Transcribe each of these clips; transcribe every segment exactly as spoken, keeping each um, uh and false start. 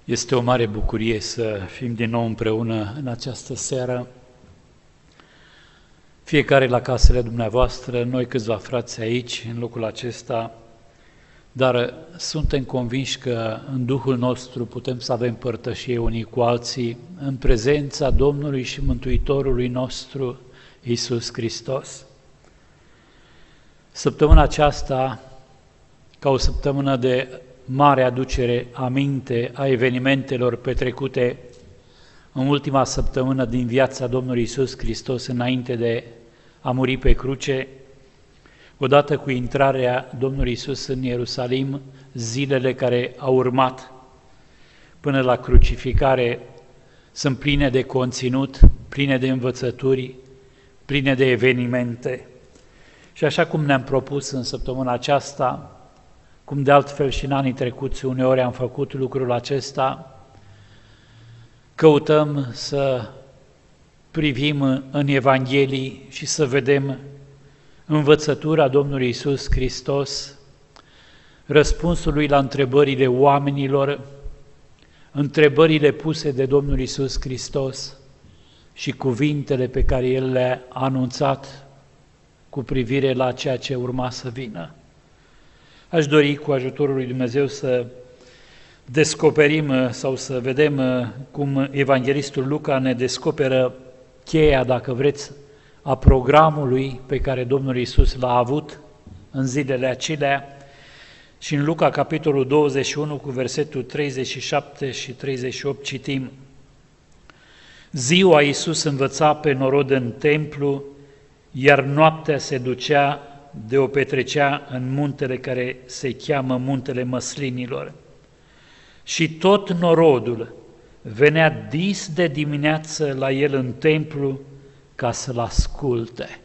Este o mare bucurie să fim din nou împreună în această seară, fiecare la casele dumneavoastră, noi câțiva frați aici, în locul acesta, dar suntem convinși că în Duhul nostru putem să avem părtășie unii cu alții în prezența Domnului și Mântuitorului nostru, Iisus Hristos. Săptămâna aceasta, ca o săptămână de mare aducere aminte a evenimentelor petrecute în ultima săptămână din viața Domnului Iisus Hristos înainte de a muri pe cruce, odată cu intrarea Domnului Iisus în Ierusalim, zilele care au urmat până la crucificare sunt pline de conținut, pline de învățături, pline de evenimente. Și așa cum ne-am propus în săptămâna aceasta, cum de altfel și în anii trecuți uneori am făcut lucrul acesta, căutăm să privim în Evanghelii și să vedem învățătura Domnului Iisus Hristos, răspunsul Lui la întrebările oamenilor, întrebările puse de Domnul Iisus Hristos și cuvintele pe care El le-a anunțat cu privire la ceea ce urma să vină. Aș dori cu ajutorul lui Dumnezeu să descoperim sau să vedem cum evanghelistul Luca ne descoperă cheia, dacă vreți, a programului pe care Domnul Iisus l-a avut în zilele acelea. Și în Luca, capitolul douăzeci și unu, cu versetul treizeci și șapte și treizeci și opt, citim: Ziua Iisus învăța pe norod în templu, iar noaptea se ducea de o petrecea în muntele care se cheamă Muntele Măslinilor. Și tot norodul venea dis de dimineață la el în templu ca să-l asculte.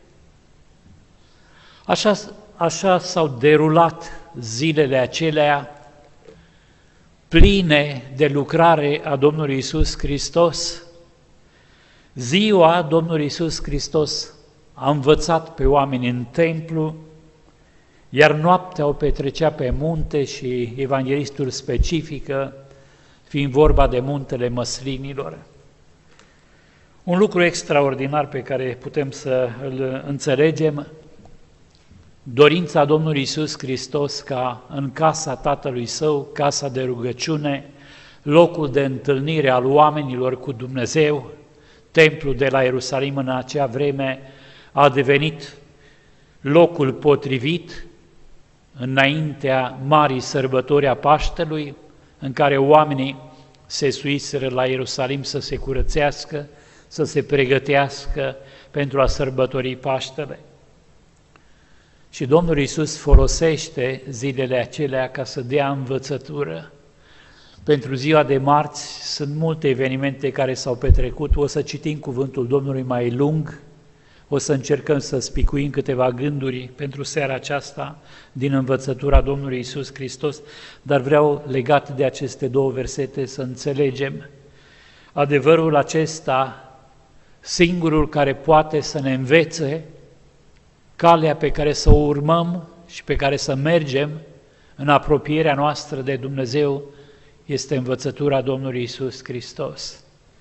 Așa, așa s-au derulat zilele acelea pline de lucrare a Domnului Iisus Hristos. Ziua Domnului Iisus Hristos a învățat pe oameni în templu, iar noaptea o petrecea pe munte și evanghelistul specifică, fiind vorba de Muntele Măslinilor. Un lucru extraordinar pe care putem să îl înțelegem, dorința Domnului Iisus Hristos ca în casa Tatălui Său, casa de rugăciune, locul de întâlnire al oamenilor cu Dumnezeu, templul de la Ierusalim în acea vreme a devenit locul potrivit înaintea marii sărbători a Paștelui, în care oamenii se suiseră la Ierusalim să se curățească, să se pregătească pentru a sărbători Paștele. Și Domnul Iisus folosește zilele acelea ca să dea învățătură. Pentru ziua de marți sunt multe evenimente care s-au petrecut, o să citim cuvântul Domnului mai lung, o să încercăm să spicuim câteva gânduri pentru seara aceasta din învățătura Domnului Iisus Hristos, dar vreau, legat de aceste două versete, să înțelegem adevărul acesta, singurul care poate să ne învețe calea pe care să o urmăm și pe care să mergem în apropierea noastră de Dumnezeu, este învățătura Domnului Iisus Hristos.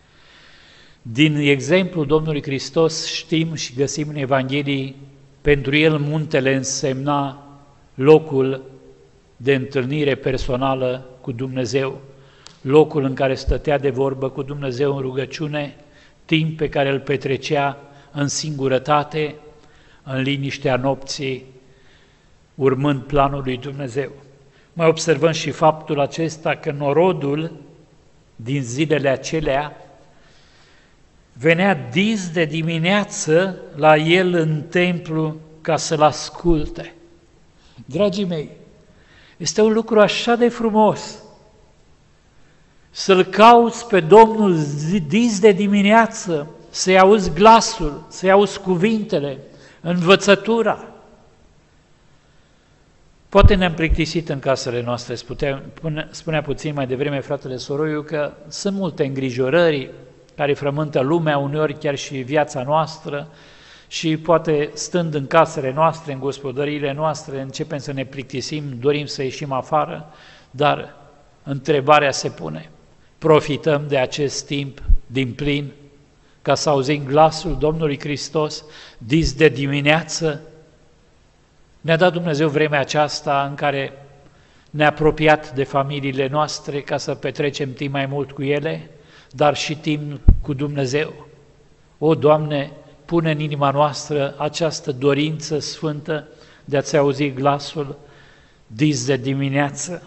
Din exemplul Domnului Hristos știm și găsim în Evanghelii, pentru El muntele însemna locul de întâlnire personală cu Dumnezeu, locul în care stătea de vorbă cu Dumnezeu în rugăciune, timp pe care îl petrecea în singurătate, în liniștea nopții, urmând planul lui Dumnezeu. Mai observăm și faptul acesta că norodul din zilele acelea venea dis de dimineață la el în templu ca să-l asculte. Dragii mei, este un lucru așa de frumos să-L cauți pe Domnul dis de dimineață, să-i auzi glasul, să-i auzi cuvintele, învățătura. Poate ne-am plictisit în casele noastre, spunea, spunea puțin mai devreme fratele Soroiu că sunt multe îngrijorări care frământă lumea, uneori chiar și viața noastră, și poate stând în casele noastre, în gospodăriile noastre, începem să ne plictisim, dorim să ieșim afară, dar întrebarea se pune: profităm de acest timp din plin, ca să auzim glasul Domnului Hristos dis de dimineață. Ne-a dat Dumnezeu vremea aceasta în care ne-a apropiat de familiile noastre ca să petrecem timp mai mult cu ele, dar și timp cu Dumnezeu. O, Doamne, pune în inima noastră această dorință sfântă de a-ți auzi glasul dis de dimineață.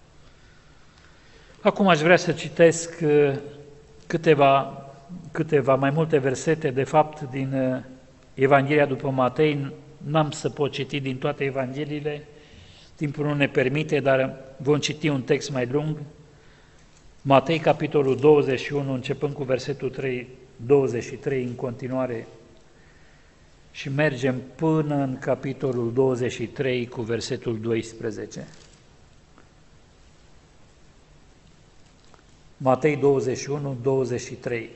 Acum aș vrea să citesc câteva, câteva mai multe versete, de fapt, din Evanghelia după Matei. N-am să pot citi din toate Evangheliile, timpul nu ne permite, dar vom citi un text mai lung. Matei, capitolul douăzeci și unu, începând cu versetul trei, douăzeci și trei în continuare, și mergem până în capitolul douăzeci și trei cu versetul doisprezece. Matei douăzeci și unu, douăzeci și trei.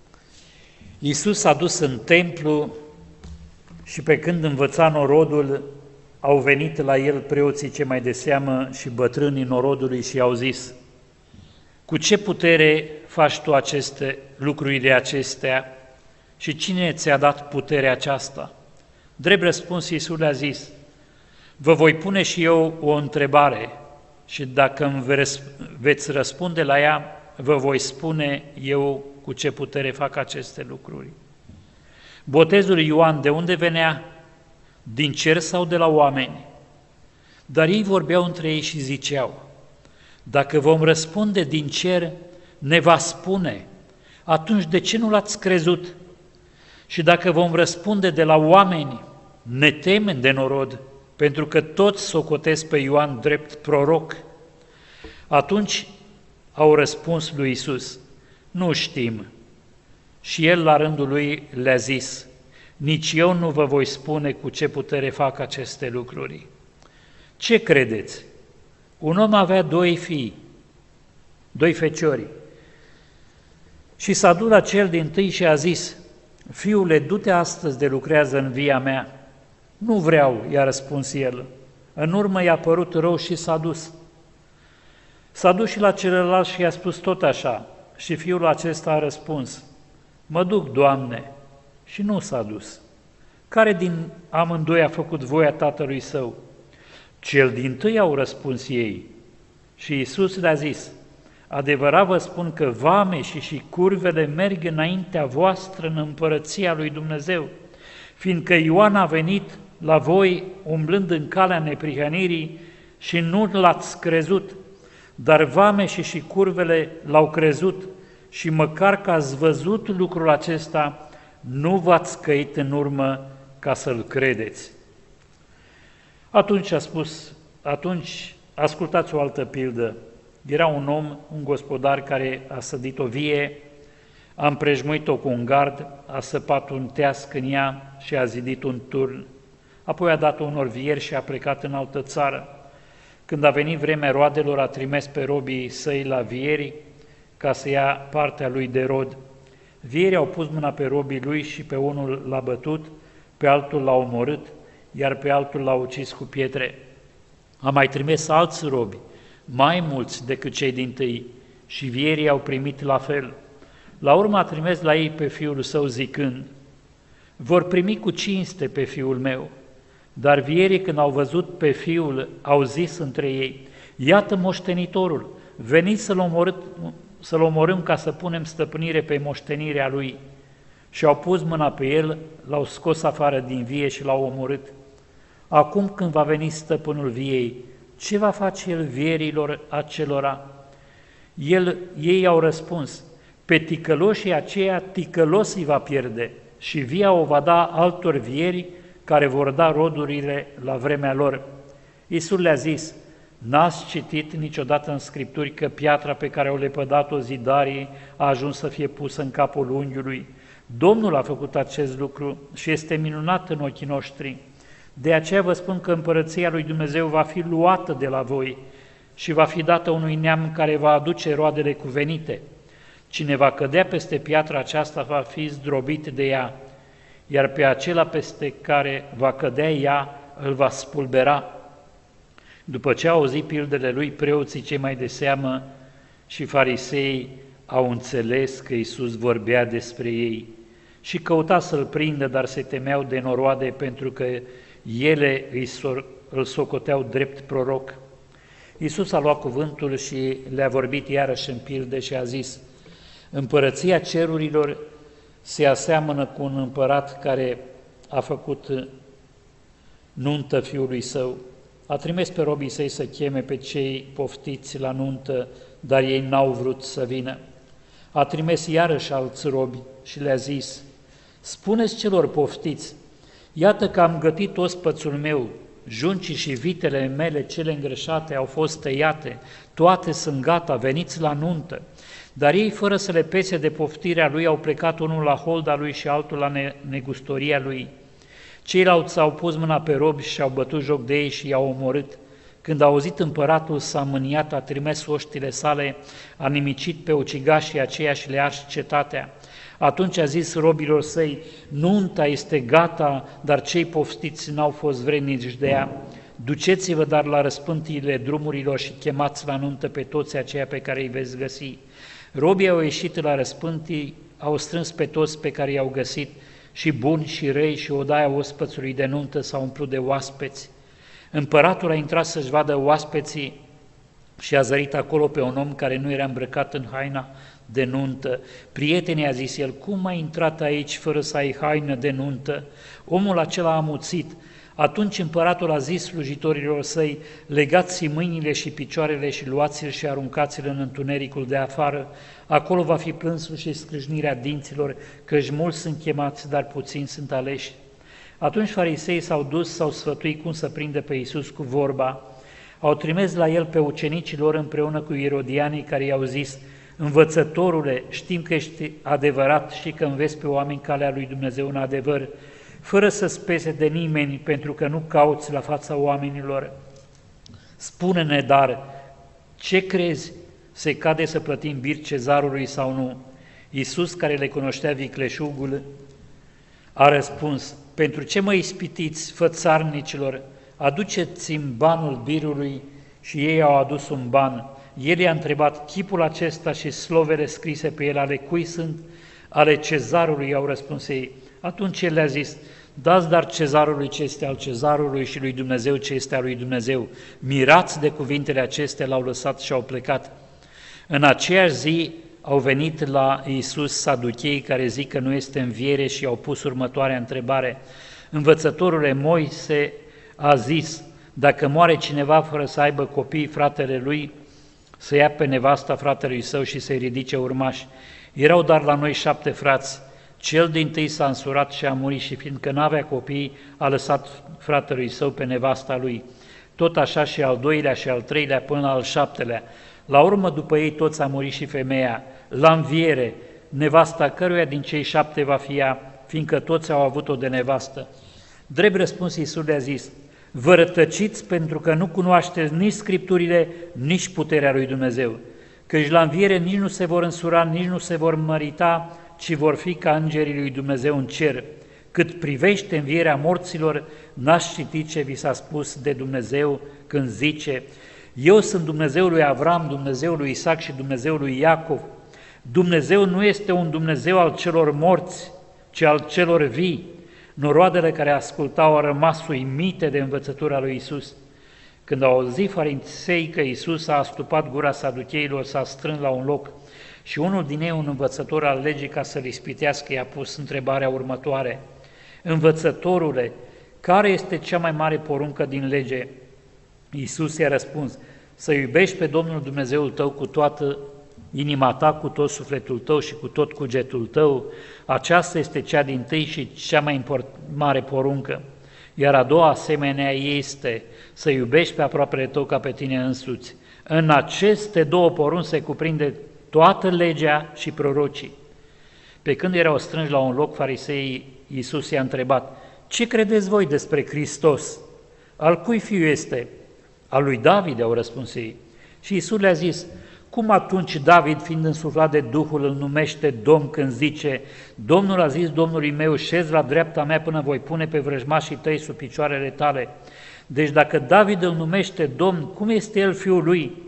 Iisus s-a dus în templu și pe când învăța norodul, au venit la el preoții ce mai de seamă și bătrânii norodului și i-au zis: cu ce putere faci tu aceste lucrurile acestea și cine ți-a dat puterea aceasta? Drept răspuns, Iisus le-a zis: vă voi pune și eu o întrebare și dacă îmi veți răspunde la ea, vă voi spune eu cu ce putere fac aceste lucruri. Botezul lui Ioan de unde venea? Din cer sau de la oameni? Dar ei vorbeau între ei și ziceau: dacă vom răspunde din cer, ne va spune, atunci de ce nu l-ați crezut? Și dacă vom răspunde de la oameni, ne temem de norod, pentru că toți socotesc pe Ioan drept proroc. Atunci au răspuns lui Iisus: nu știm. Și el la rândul lui le-a zis: nici eu nu vă voi spune cu ce putere fac aceste lucruri. Ce credeți? Un om avea doi fii, doi feciori, și s-a dus la cel dintâi și a zis: fiule, du-te astăzi de lucrează în via mea. Nu vreau, i-a răspuns el. În urmă i-a părut rău și s-a dus. S-a dus și la celălalt și i-a spus tot așa, și fiul acesta a răspuns: mă duc, Doamne, și nu s-a dus. Care din amândoi a făcut voia tatălui său? Cel dintâi, au răspuns ei. Și Iisus le-a zis: adevărat vă spun că vameșii și curvele merg înaintea voastră în împărăția lui Dumnezeu, fiindcă Ioan a venit la voi umblând în calea neprihănirii și nu l-ați crezut, dar vameșii și curvele l-au crezut și măcar că ați văzut lucrul acesta, nu v-ați căit în urmă ca să-l credeți. Atunci a spus, atunci ascultați o altă pildă. Era un om, un gospodar care a sădit o vie, a împrejmuit-o cu un gard, a săpat un teasc în ea și a zidit un turn. Apoi a dat-o unor vieri și a plecat în altă țară. Când a venit vremea roadelor, a trimis pe robii săi la vieri ca să ia partea lui de rod. Vierii au pus mâna pe robii lui și pe unul l-a bătut, pe altul l-a omorât, iar pe altul l-a ucis cu pietre. A mai trimis alți robi, mai mulți decât cei dintâi, și vierii au primit la fel. La urmă a trimis la ei pe fiul său zicând: vor primi cu cinste pe fiul meu. Dar vierii, când au văzut pe fiul, au zis între ei: iată moștenitorul, veniți să-l omorât, să-l omorâm ca să punem stăpânire pe moștenirea lui. Și au pus mâna pe el, l-au scos afară din vie și l-au omorât. Acum când va veni stăpânul viei, ce va face el vierilor acelora? El, ei au răspuns: pe ticăloșii aceia ticălos îi va pierde și via o va da altor vieri care vor da rodurile la vremea lor. Iisus le-a zis: n-ați citit niciodată în Scripturi că piatra pe care au lepădat-o zidarii a ajuns să fie pusă în capul unghiului? Domnul a făcut acest lucru și este minunat în ochii noștri. De aceea vă spun că împărăția lui Dumnezeu va fi luată de la voi și va fi dată unui neam care va aduce roadele cuvenite. Cine va cădea peste piatra aceasta va fi zdrobit de ea, iar pe acela peste care va cădea ea îl va spulbera. După ce au auzit pildele lui, preoții cei mai de seamă și farisei au înțeles că Iisus vorbea despre ei și căuta să-L prindă, dar se temeau de noroade pentru că ele îl socoteau drept proroc. Iisus a luat cuvântul și le-a vorbit iarăși în pilde și a zis: Împărăția cerurilor se aseamănă cu un împărat care a făcut nuntă fiului său. A trimis pe robii săi să cheme pe cei poftiți la nuntă, dar ei n-au vrut să vină. A trimis iarăși alți robi și le-a zis: Spuneți celor poftiți, iată că am gătit ospățul meu, juncii și vitele mele cele îngrășate au fost tăiate, toate sunt gata, veniți la nuntă. Dar ei, fără să le pese de poftirea lui, au plecat unul la holda lui și altul la negustoria lui. Ceilalți s-au pus mâna pe robi și au bătut joc de ei și i-au omorât. Când a auzit împăratul, s-a mâniat, a trimis oștile sale, a nimicit pe ucigașii aceia și le-a ars cetatea. Atunci a zis robilor săi: Nunta este gata, dar cei poftiți n-au fost vrednici de ea. Duceți-vă dar la răspântiile drumurilor și chemați la nuntă pe toți aceia pe care îi veți găsi. Robii au ieșit la răspântii, au strâns pe toți pe care i-au găsit, și buni și răi, și odaia ospățului de nuntă s-a umplut de oaspeți. Împăratul a intrat să-și vadă oaspeții și a zărit acolo pe un om care nu era îmbrăcat în haina de nuntă. Prietene, a zis el, cum ai intrat aici fără să ai haină de nuntă? Omul acela a amuțit. Atunci împăratul a zis slujitorilor săi: legați-i mâinile și picioarele și luați-l și aruncați-l în întunericul de afară. Acolo va fi plânsul și scrâșnirea dinților, căci mulți sunt chemați, dar puțini sunt aleși. Atunci fariseii s-au dus, s-au sfătuit cum să prindă pe Iisus cu vorba. Au trimis la el pe ucenicii lor împreună cu irodianii, care i-au zis: Învățătorule, știm că ești adevărat și că înveți pe oameni calea lui Dumnezeu în adevăr, fără să spese de nimeni, pentru că nu cauți la fața oamenilor. Spune-ne, dar, ce crezi? Se cade să plătim bir cezarului sau nu? Iisus, care le cunoștea vicleșugul, a răspuns: pentru ce mă ispitiți, fățarnicilor? Aduceți-mi banul birului. Și ei au adus un ban. El i-a întrebat: chipul acesta și slovele scrise pe el ale cui sunt? Ale cezarului, au răspuns ei. Atunci el le-a zis: dați dar cezarului ce este al cezarului și lui Dumnezeu ce este al lui Dumnezeu. Mirați de cuvintele acestea, l-au lăsat și au plecat. În aceeași zi au venit la Iisus saducheii care zic că nu este înviere și au pus următoarea întrebare: Învățătorule, Moise a zis, dacă moare cineva fără să aibă copii, fratele lui să ia pe nevasta fratelui său și să-i ridice urmași. Erau dar la noi șapte frați. Cel dintâi s-a însurat și a murit și fiindcă n-avea copii, a lăsat fratelui său pe nevasta lui. Tot așa și al doilea și al treilea până la al șaptelea. La urmă, după ei toți a murit și femeia. La înviere, nevasta căruia din cei șapte va fi ea, fiindcă toți au avut-o de nevastă. Drept răspuns, Iisus le-a zis: vă rătăciți pentru că nu cunoașteți nici Scripturile, nici puterea lui Dumnezeu. Căci la înviere nici nu se vor însura, nici nu se vor mărita, ci vor fi ca îngerii lui Dumnezeu în cer. Cât privește învierea morților, n-ați citit ce vi s-a spus de Dumnezeu când zice: eu sunt Dumnezeul lui Avram, Dumnezeul lui Isaac și Dumnezeul lui Iacov. Dumnezeu nu este un Dumnezeu al celor morți, ci al celor vii. Noroadele care ascultau au rămas uimite de învățătura lui Iisus. Când au auzit farisei că Iisus a astupat gura saducheilor, s-a strâns la un loc și unul din ei, un învățător al legii, ca să-l ispitească, i-a pus întrebarea următoare: Învățătorule, care este cea mai mare poruncă din lege? Iisus i-a răspuns: să iubești pe Domnul Dumnezeul tău cu toată inima ta, cu tot sufletul tău și cu tot cugetul tău. Aceasta este cea dintâi și cea mai mare poruncă. Iar a doua asemenea este să iubești pe aproapele tău ca pe tine însuți. În aceste două porunci se cuprinde toată legea și prorocii. Pe când erau strânși la un loc, fariseii, Iisus i-a întrebat: ce credeți voi despre Hristos? Al cui fiu este? Al lui David, au răspuns ei. Și Iisus le-a zis: cum atunci David, fiind însuflat de Duhul, îl numește Domn când zice: Domnul a zis Domnului meu, șezi la dreapta mea până voi pune pe vrăjmașii tăi sub picioarele tale. Deci dacă David îl numește Domn, cum este el fiul lui?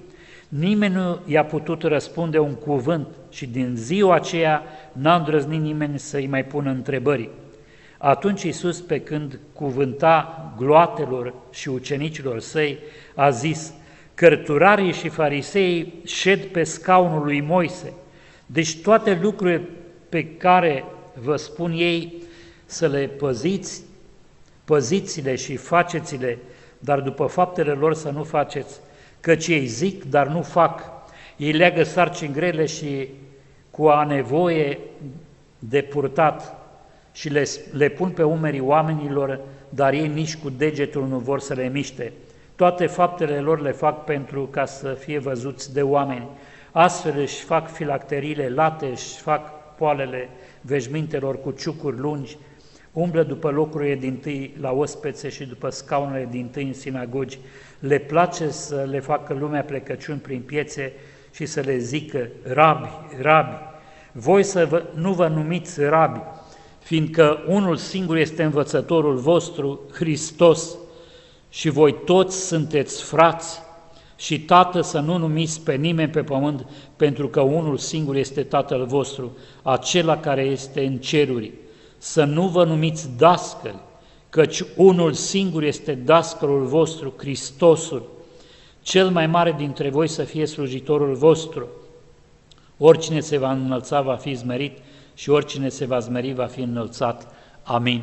Nimeni nu i-a putut răspunde un cuvânt și din ziua aceea n-a îndrăznit nimeni să-i mai pună întrebări. Atunci Iisus, pe când cuvânta gloatelor și ucenicilor săi, a zis: cărturarii și fariseii șed pe scaunul lui Moise, deci toate lucrurile pe care vă spun ei să le păziți, păziți-le și faceți-le, dar după faptele lor să nu faceți, căci ei zic, dar nu fac. Ei leagă sarcini grele și cu a nevoie de purtat și le, le pun pe umerii oamenilor, dar ei nici cu degetul nu vor să le miște. Toate faptele lor le fac pentru ca să fie văzuți de oameni. Astfel își fac filacteriile late, își fac poalele veșmintelor cu ciucuri lungi, umblă după locurile dintâi la ospețe și după scaunele dintâi în sinagogi. Le place să le facă lumea plecăciuni prin piețe și să le zică: rabi, rabi. Voi să vă, nu vă numiți rabi, fiindcă unul singur este învățătorul vostru, Hristos, și voi toți sunteți frați, și tată să nu numiți pe nimeni pe pământ, pentru că unul singur este Tatăl vostru, acela care este în ceruri. Să nu vă numiți dascăli, căci unul singur este dascălul vostru, Hristosul. Cel mai mare dintre voi să fie slujitorul vostru. Oricine se va înălța va fi zmerit și oricine se va zmeri va fi înălțat. Amin.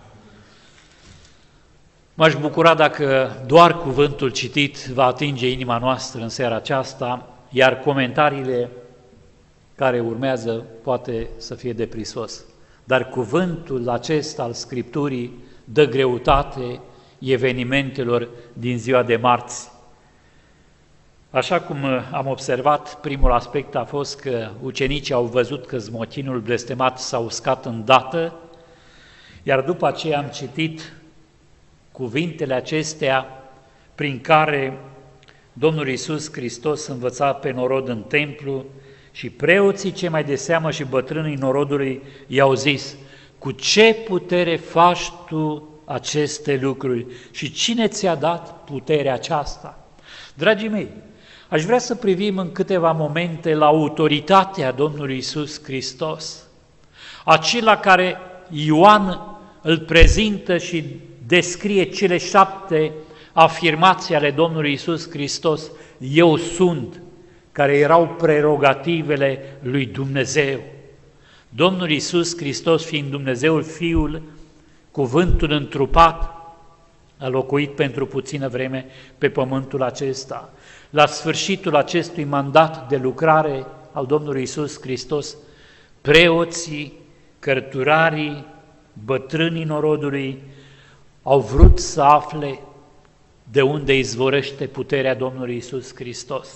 M-aș bucura dacă doar cuvântul citit va atinge inima noastră în seara aceasta, iar comentariile care urmează poate să fie de prisos. Dar cuvântul acesta al Scripturii dă greutate evenimentelor din ziua de marți. Așa cum am observat, primul aspect a fost că ucenicii au văzut că smochinul blestemat s-a uscat îndată, iar după aceea am citit cuvintele acestea prin care Domnul Iisus Hristos învăța pe norod în templu și preoții cei mai de seamă și bătrânii norodului i-au zis: cu ce putere faci tu aceste lucruri și cine ți-a dat puterea aceasta? Dragii mei, aș vrea să privim în câteva momente la autoritatea Domnului Iisus Hristos, acela care Ioan îl prezintă și descrie cele șapte afirmații ale Domnului Iisus Hristos: eu sunt, care erau prerogativele lui Dumnezeu. Domnul Iisus Hristos, fiind Dumnezeul Fiul, cuvântul întrupat, a locuit pentru puțină vreme pe pământul acesta. La sfârșitul acestui mandat de lucrare al Domnului Iisus Hristos, preoții, cărturarii, bătrânii norodului au vrut să afle de unde izvorăște puterea Domnului Iisus Hristos.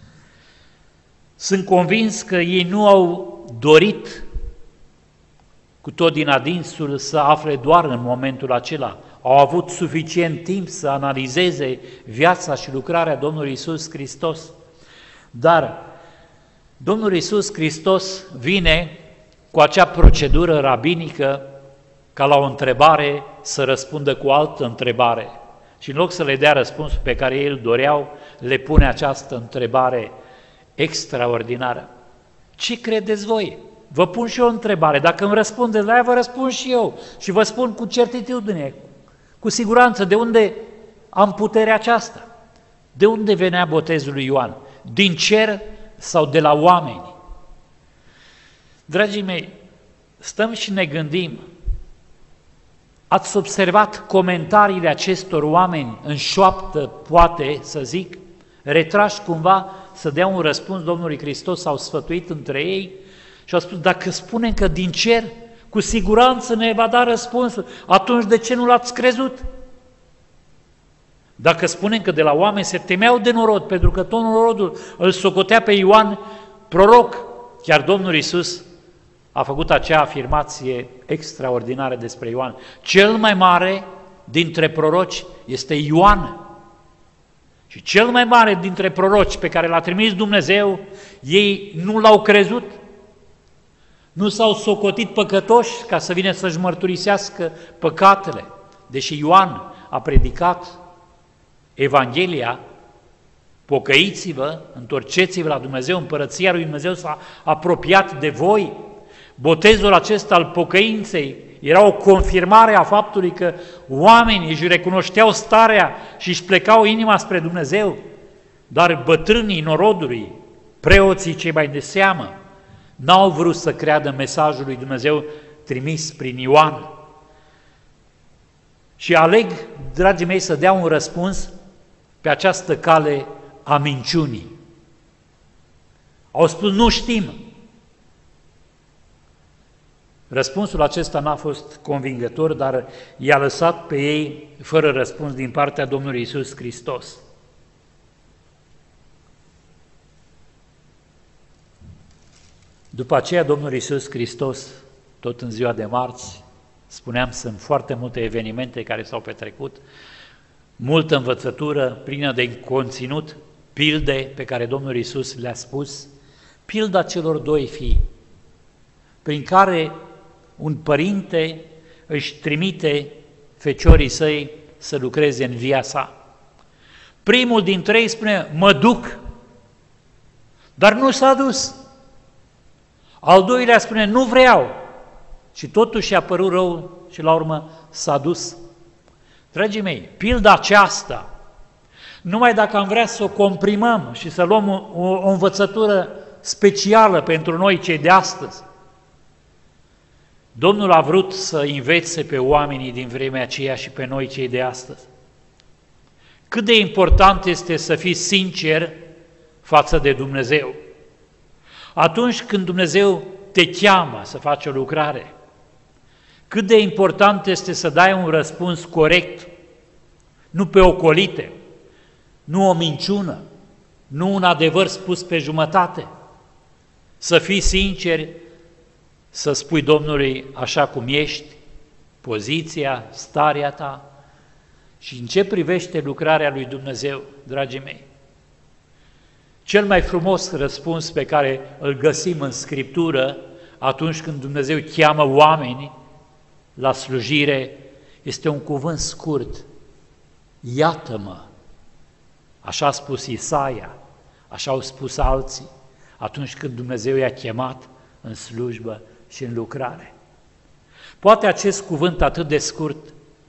Sunt convins că ei nu au dorit cu tot din adinsul să afle doar în momentul acela. Au avut suficient timp să analizeze viața și lucrarea Domnului Iisus Hristos. Dar Domnul Iisus Hristos vine cu acea procedură rabinică ca la o întrebare să răspundă cu o altă întrebare. Și în loc să le dea răspunsul pe care ei îl doreau, le pune această întrebare extraordinară. Ce credeți voi? Vă pun și eu o întrebare. Dacă îmi răspundeți la ea, vă răspund și eu. Și vă spun cu certitudine, cu siguranță, de unde am puterea aceasta. De unde venea botezul lui Ioan? Din cer sau de la oameni? Dragii mei, stăm și ne gândim. Ați observat comentariile acestor oameni în șoaptă, poate să zic, retrași cumva să dea un răspuns Domnului Hristos, s-au sfătuit între ei și au spus: dacă spunem că din cer, cu siguranță ne va da răspunsul, atunci de ce nu l-ați crezut? Dacă spunem că de la oameni, se temeau de norod, pentru că tot norodul îl socotea pe Ioan proroc. Chiar Domnul Iisus a făcut acea afirmație extraordinară despre Ioan. Cel mai mare dintre proroci este Ioan. Și cel mai mare dintre proroci pe care l-a trimis Dumnezeu, ei nu l-au crezut, nu s-au socotit păcătoși ca să vină să-și mărturisească păcatele. Deși Ioan a predicat Evanghelia, Pocăiți-vă, întorceți-vă la Dumnezeu, împărăția lui Dumnezeu s-a apropiat de voi. Botezul acesta al pocăinței era o confirmare a faptului că oamenii își recunoșteau starea și își plecau inima spre Dumnezeu, dar bătrânii norodului, preoții cei mai de seamă, n-au vrut să creadă mesajul lui Dumnezeu trimis prin Ioan. Și aleg, dragii mei, să dea un răspuns pe această cale a minciunii. Au spus, nu știm. Răspunsul acesta n-a fost convingător, dar i-a lăsat pe ei fără răspuns din partea Domnului Iisus Hristos. După aceea, Domnul Iisus Hristos, tot în ziua de marți, spuneam, sunt foarte multe evenimente care s-au petrecut, multă învățătură plină de conținut, pilde pe care Domnul Iisus le-a spus, pilda celor doi fii, prin care un părinte își trimite feciorii săi să lucreze în via sa. Primul dintre ei spune, mă duc, dar nu s-a dus. Al doilea spune, nu vreau. Și totuși i-a părut rău și la urmă s-a dus. Dragii mei, pilda aceasta, numai dacă am vrea să o comprimăm și să luăm o, o învățătură specială pentru noi cei de astăzi, Domnul a vrut să învețe pe oamenii din vremea aceea și pe noi cei de astăzi. Cât de important este să fii sincer față de Dumnezeu. Atunci când Dumnezeu te cheamă să faci o lucrare, cât de important este să dai un răspuns corect, nu pe ocolite, nu o minciună, nu un adevăr spus pe jumătate. Să fii sincer, să spui Domnului așa cum ești, poziția, starea ta. Și în ce privește lucrarea lui Dumnezeu, dragii mei, cel mai frumos răspuns pe care îl găsim în Scriptură atunci când Dumnezeu cheamă oameni la slujire este un cuvânt scurt. Iată-mă! Așa a spus Isaia, așa au spus alții atunci când Dumnezeu i-a chemat în slujbă și în lucrare. Poate acest cuvânt atât de scurt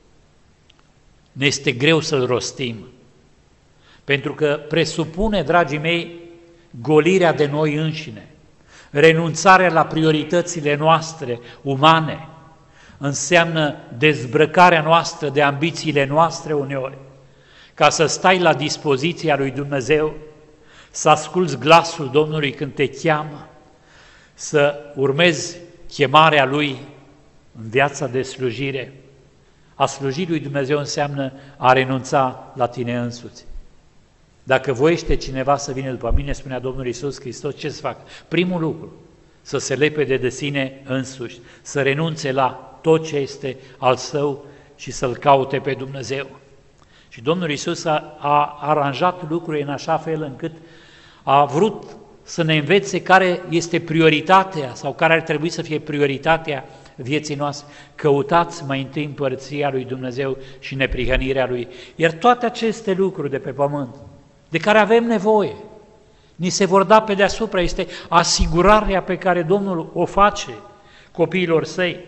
ne este greu să-l rostim, pentru că presupune, dragii mei, golirea de noi înșine, renunțarea la prioritățile noastre umane, înseamnă dezbrăcarea noastră de ambițiile noastre uneori, ca să stai la dispoziția lui Dumnezeu, să asculți glasul Domnului când te cheamă, să urmezi chemarea Lui în viața de slujire. A sluji lui Dumnezeu înseamnă a renunța la tine însuți. Dacă voiește cineva să vină după mine, spunea Domnul Iisus Hristos, ce să fac? Primul lucru, să se lepede de sine însuși, să renunțe la tot ce este al său și să-L caute pe Dumnezeu. Și Domnul Iisus a, a aranjat lucrurile în așa fel încât a vrut să ne învețe care este prioritatea sau care ar trebui să fie prioritatea vieții noastre. Căutați mai întâi împărăția lui Dumnezeu și neprihănirea Lui. Iar toate aceste lucruri de pe pământ, de care avem nevoie, ni se vor da pe deasupra, este asigurarea pe care Domnul o face copiilor săi.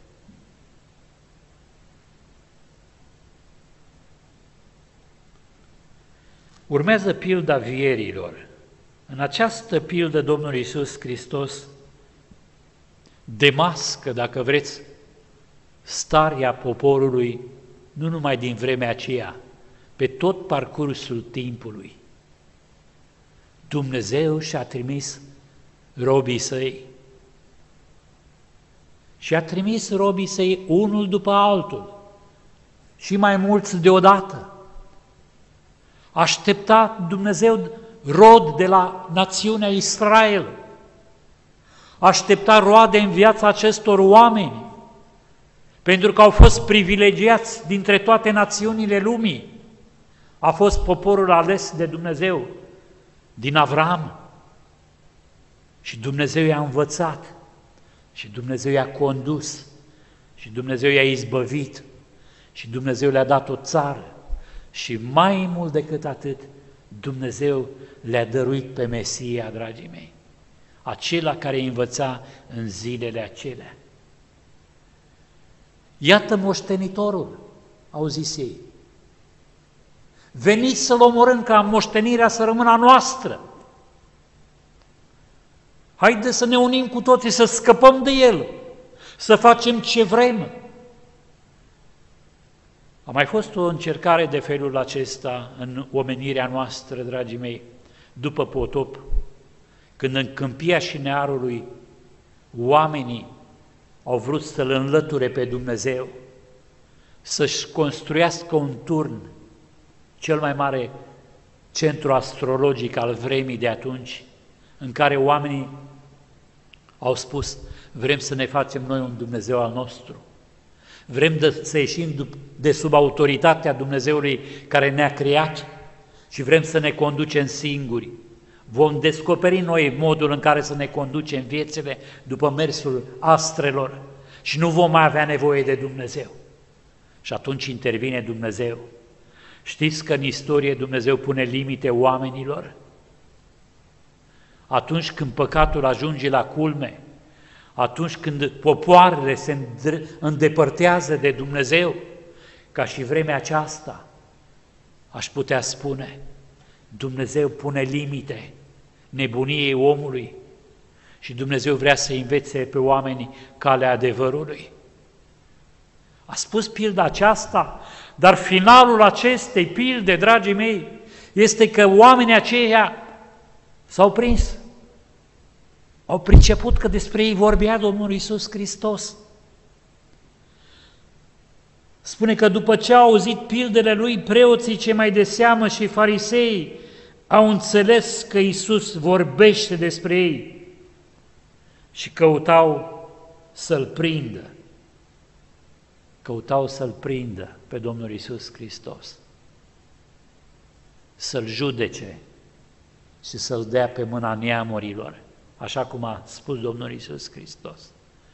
Urmează pilda vierilor. În această pildă Domnul Iisus Hristos demască, dacă vreți, starea poporului, nu numai din vremea aceea, pe tot parcursul timpului. Dumnezeu și-a trimis robii săi și a trimis robii săi unul după altul și mai mulți deodată. Aștepta Dumnezeu rod de la națiunea Israel, aștepta roade în viața acestor oameni, pentru că au fost privilegiați dintre toate națiunile lumii. A fost poporul ales de Dumnezeu din Avram și Dumnezeu i-a învățat și Dumnezeu i-a condus și Dumnezeu i-a izbăvit și Dumnezeu le-a dat o țară și mai mult decât atât, Dumnezeu le-a dăruit pe Mesia, dragii mei, acela care îi învăța în zilele acelea. Iată moștenitorul, au zis ei. Veniți să-l omorâm ca moștenirea să rămână a noastră. Haideți să ne unim cu toții, să scăpăm de el, să facem ce vrem. A mai fost o încercare de felul acesta în omenirea noastră, dragii mei, după potop, când în câmpia Șinearului oamenii au vrut să-L înlăture pe Dumnezeu, să-și construiască un turn, cel mai mare centru astrologic al vremii de atunci, în care oamenii au spus, vrem să ne facem noi un Dumnezeu al nostru, vrem de, să ieșim de sub autoritatea Dumnezeului care ne-a creat și vrem să ne conducem singuri. Vom descoperi noi modul în care să ne conducem viețile după mersul astrelor și nu vom mai avea nevoie de Dumnezeu. Și atunci intervine Dumnezeu. Știți că în istorie Dumnezeu pune limite oamenilor? Atunci când păcatul ajunge la culme, atunci când popoarele se îndepărtează de Dumnezeu, ca și vremea aceasta, aș putea spune, Dumnezeu pune limite nebuniei omului și Dumnezeu vrea să învețe pe oameni calea adevărului. A spus pilda aceasta, dar finalul acestei pilde, dragii mei, este că oamenii aceia s-au prins, au priceput că despre ei vorbea Domnul Iisus Hristos. Spune că după ce au auzit pildele lui, preoții ce mai de seamă și farisei au înțeles că Iisus vorbește despre ei și căutau să-L prindă. Căutau să-L prindă pe Domnul Iisus Hristos, să-L judece și să-L dea pe mâna neamurilor, așa cum a spus Domnul Iisus Hristos.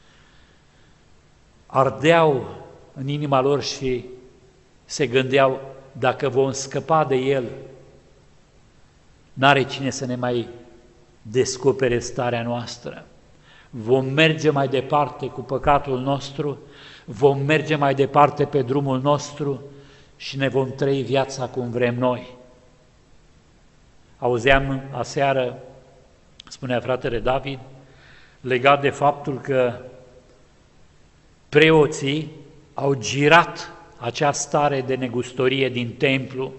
Ardeau în inima lor și se gândeau, dacă vom scăpa de El, n-are cine să ne mai descopere starea noastră. Vom merge mai departe cu păcatul nostru, vom merge mai departe pe drumul nostru și ne vom trăi viața cum vrem noi. Auzeam aseară, spunea fratele David, legat de faptul că preoții au girat acea stare de negustorie din templu,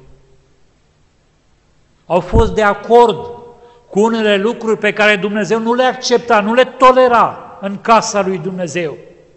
au fost de acord cu unele lucruri pe care Dumnezeu nu le accepta, nu le tolera în casa lui Dumnezeu.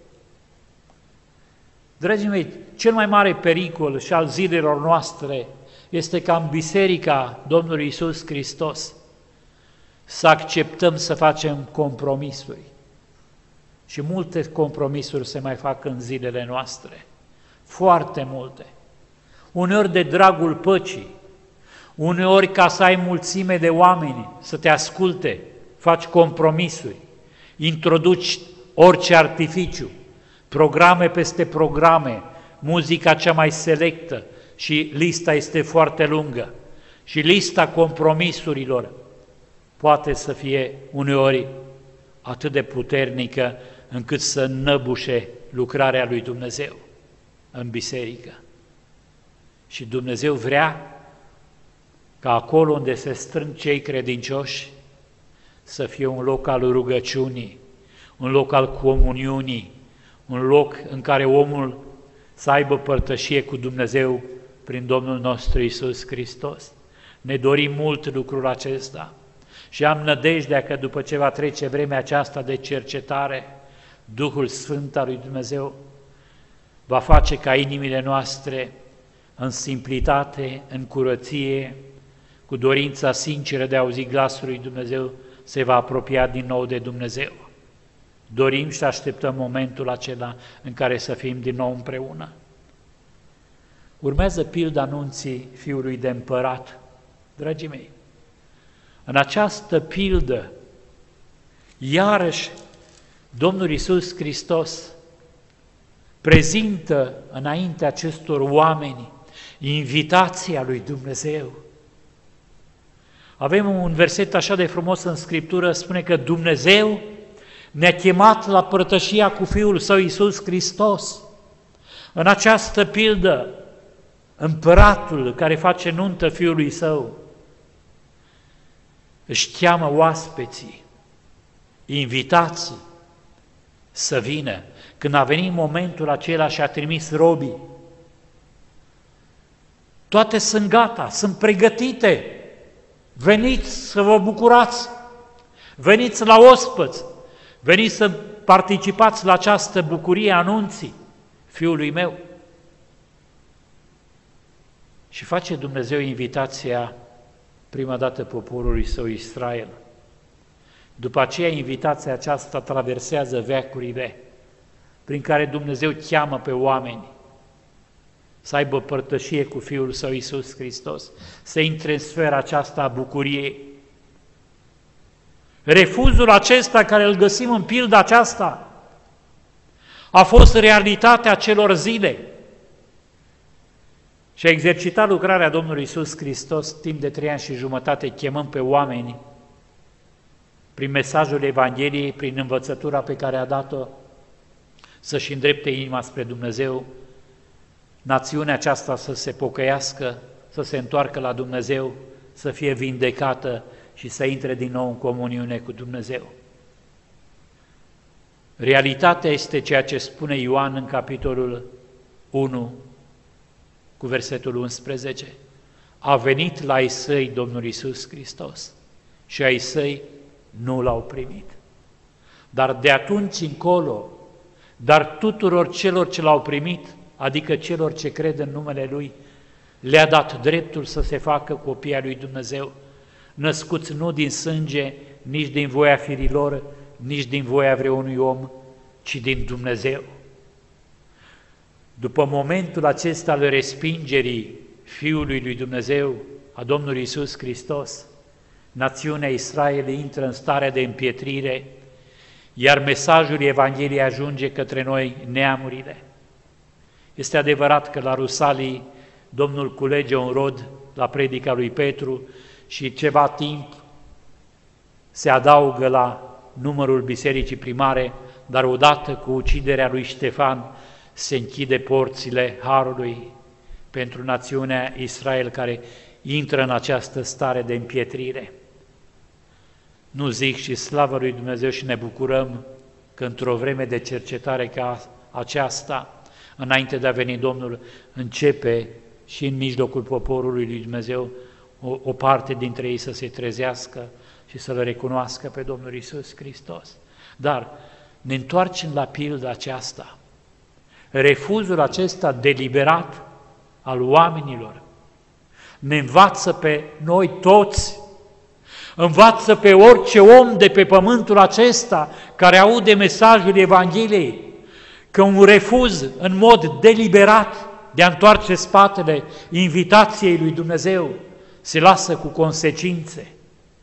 Dragii mei, cel mai mare pericol și al zilelor noastre este ca în Biserica Domnului Iisus Hristos să acceptăm să facem compromisuri. Și multe compromisuri se mai fac în zilele noastre, foarte multe. Uneori de dragul păcii, uneori ca să ai mulțime de oameni să te asculte, faci compromisuri, introduci orice artificiu, programe peste programe, muzica cea mai selectă și lista este foarte lungă. Și lista compromisurilor poate să fie uneori atât de puternică încât să năbușe lucrarea lui Dumnezeu în biserică. Și Dumnezeu vrea ca acolo unde se strâng cei credincioși să fie un loc al rugăciunii, un loc al comuniunii, un loc în care omul să aibă părtășie cu Dumnezeu prin Domnul nostru Iisus Hristos. Ne dorim mult lucrul acesta și am nădejdea că după ce va trece vremea aceasta de cercetare, Duhul Sfânt al lui Dumnezeu va face ca inimile noastre în simplitate, în curăție, cu dorința sinceră de a auzi glasul lui Dumnezeu, se va apropia din nou de Dumnezeu. Dorim și așteptăm momentul acela în care să fim din nou împreună. Urmează pilda anunții fiului de împărat. Dragii mei, în această pildă, iarăși, Domnul Iisus Hristos prezintă înaintea acestor oameni invitația lui Dumnezeu. Avem un verset așa de frumos în Scriptură, spune că Dumnezeu ne-a chemat la părtășia cu Fiul Său Iisus Hristos. În această pildă, împăratul care face nuntă Fiului Său își cheamă oaspeții, invitații să vină. Când a venit momentul acela și a trimis robii, toate sunt gata, sunt pregătite, veniți să vă bucurați, veniți la ospăți, veniți să participați la această bucurie a anunții Fiului meu. Și face Dumnezeu invitația prima dată poporului Său Israel. După aceea invitația aceasta traversează veacurile, prin care Dumnezeu cheamă pe oameni să aibă părtășie cu Fiul Său Iisus Hristos, să intre în sfera aceasta a bucuriei. Refuzul acesta care îl găsim în pilda aceasta a fost realitatea celor zile și a exercitat lucrarea Domnului Iisus Hristos timp de trei ani și jumătate, chemând pe oameni prin mesajul Evangheliei, prin învățătura pe care a dat-o, să-și îndrepte inima spre Dumnezeu, națiunea aceasta să se pocăiască, să se întoarcă la Dumnezeu, să fie vindecată și să intre din nou în comuniune cu Dumnezeu. Realitatea este ceea ce spune Ioan în capitolul unu, cu versetul unsprezece. A venit la ai săi Domnul Iisus Hristos și ai săi nu l-au primit. Dar de atunci încolo, dar tuturor celor ce l-au primit, adică celor ce cred în numele Lui, le-a dat dreptul să se facă copii ai lui Dumnezeu, născuți nu din sânge, nici din voia firilor, nici din voia vreunui om, ci din Dumnezeu. După momentul acesta al respingerii Fiului lui Dumnezeu, a Domnului Iisus Hristos, națiunea Israel intră în starea de împietrire, iar mesajul Evangheliei ajunge către noi neamurile. Este adevărat că la Rusalii Domnul culege un rod la predica lui Petru și ceva timp se adaugă la numărul bisericii primare, dar odată cu uciderea lui Ștefan se închide porțile harului pentru națiunea Israel care intră în această stare de împietrire. Nu zic și slavă lui Dumnezeu și ne bucurăm că într-o vreme de cercetare ca aceasta, înainte de a veni Domnul, începe și în mijlocul poporului lui Dumnezeu o, o parte dintre ei să se trezească și să-L recunoască pe Domnul Iisus Hristos. Dar ne întoarcem la pilda aceasta. Refuzul acesta deliberat al oamenilor ne învață pe noi toți, învață pe orice om de pe pământul acesta care aude mesajul Evangheliei, că un refuz în mod deliberat de a întoarce spatele invitației lui Dumnezeu se lasă cu consecințe.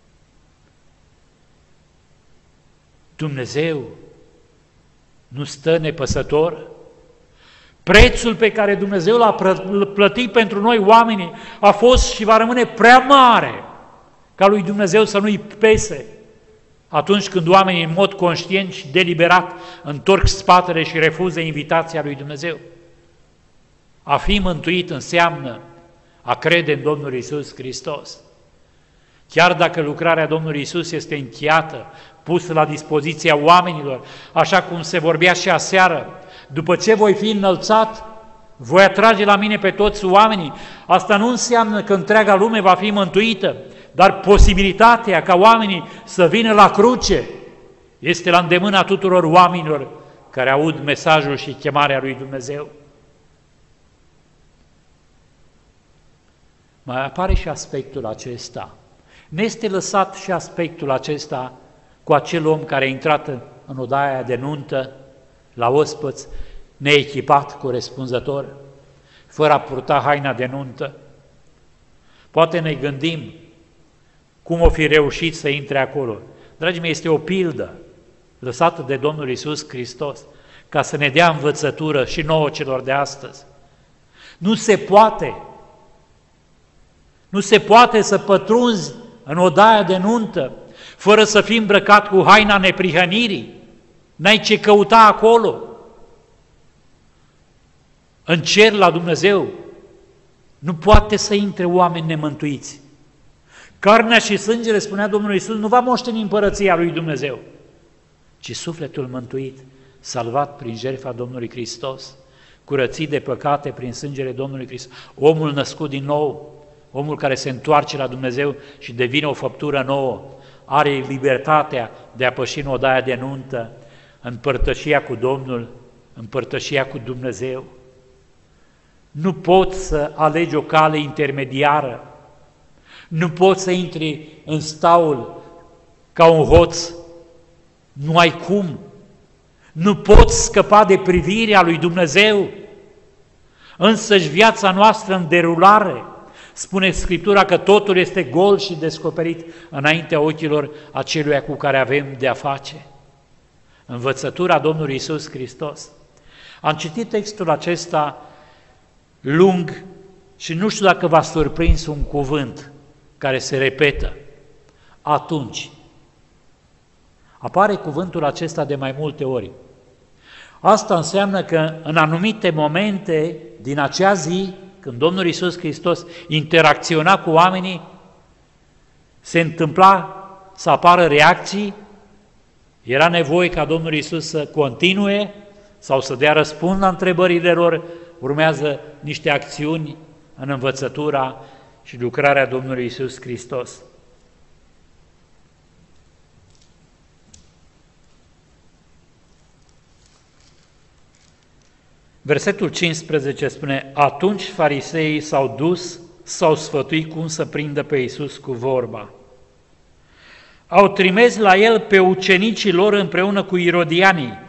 Dumnezeu nu stă nepăsător. Prețul pe care Dumnezeu l-a plătit pentru noi oamenii a fost și va rămâne prea mare ca lui Dumnezeu să nu-i pese atunci când oamenii în mod conștient și deliberat întorc spatele și refuză invitația lui Dumnezeu. A fi mântuit înseamnă a crede în Domnul Iisus Hristos. Chiar dacă lucrarea Domnului Iisus este încheiată, pusă la dispoziția oamenilor, așa cum se vorbea și aseară, după ce voi fi înălțat, voi atrage la mine pe toți oamenii. Asta nu înseamnă că întreaga lume va fi mântuită, dar posibilitatea ca oamenii să vină la cruce este la îndemâna tuturor oamenilor care aud mesajul și chemarea lui Dumnezeu. Mai apare și aspectul acesta. Ne este lăsat și aspectul acesta cu acel om care a intrat în odaia de nuntă, la ospăț, neechipat corespunzător, fără a purta haina de nuntă. Poate ne gândim cum o fi reușit să intre acolo. Dragii mei, este o pildă lăsată de Domnul Iisus Hristos ca să ne dea învățătură și nouă celor de astăzi. Nu se poate, nu se poate să pătrunzi în odaia de nuntă, fără să fii îmbrăcat cu haina neprihănirii, n-ai ce căuta acolo. În cer la Dumnezeu nu poate să intre oameni nemântuiți. Carnea și sângele, spunea Domnul Iisus, nu va moșteni împărăția lui Dumnezeu, ci sufletul mântuit, salvat prin jertfa Domnului Hristos, curățit de păcate prin sângele Domnului Hristos, omul născut din nou, omul care se întoarce la Dumnezeu și devine o făptură nouă, are libertatea de a păși în odaia de nuntă, în părtășia cu Domnul, în părtășia cu Dumnezeu. Nu poți să alegi o cale intermediară, nu poți să intri în staul ca un hoț, nu ai cum, nu poți scăpa de privirea lui Dumnezeu. Însăși viața noastră în derulare, spune Scriptura că totul este gol și descoperit înaintea ochilor aceluia cu care avem de-a face. Învățătura Domnului Iisus Hristos. Am citit textul acesta lung și nu știu dacă v-a surprins un cuvânt care se repetă. Atunci. Apare cuvântul acesta de mai multe ori. Asta înseamnă că în anumite momente din acea zi, când Domnul Iisus Hristos interacționa cu oamenii, se întâmpla să apară reacții, era nevoie ca Domnul Iisus să continue sau să dea răspuns la întrebările lor, urmează niște acțiuni în învățătura și lucrarea Domnului Iisus Hristos. Versetul cincisprezece spune, atunci fariseii s-au dus, s-au sfătuit cum să prindă pe Iisus cu vorba. Au trimis la el pe ucenicii lor împreună cu irodianii.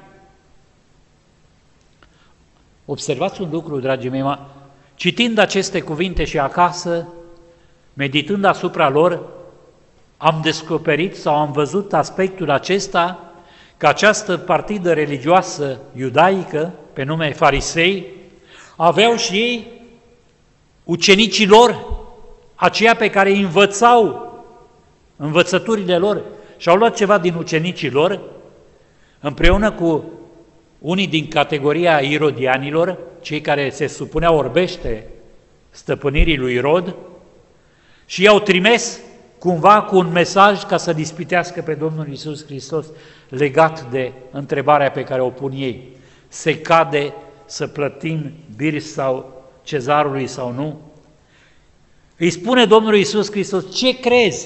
Observați un lucru, dragii mei, citind aceste cuvinte și acasă, meditând asupra lor, am descoperit sau am văzut aspectul acesta că această partidă religioasă iudaică, pe nume farisei, aveau și ei ucenicii lor, aceia pe care îi învățau învățăturile lor, și au luat ceva din ucenicii lor, împreună cu unii din categoria irodianilor, cei care se supuneau orbește stăpânirii lui Irod, și i-au trimis cumva cu un mesaj ca să dispitească pe Domnul Iisus Hristos legat de întrebarea pe care o pun ei. Se cade să plătim biri sau cezarului sau nu? Îi spune Domnul Iisus Hristos, ce crezi?